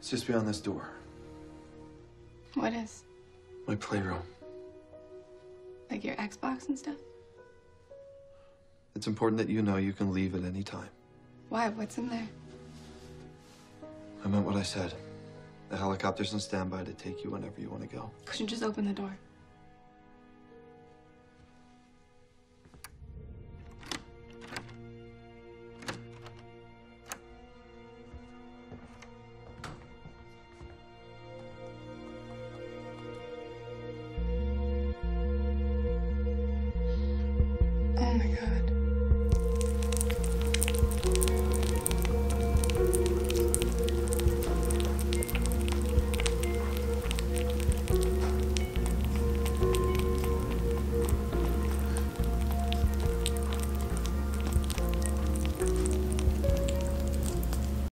It's just beyond this door. What is? My playroom. Like your Xbox and stuff? It's important that you know you can leave at any time. Why? What's in there? I meant what I said. The helicopter's on standby to take you whenever you want to go. Couldn't you just open the door?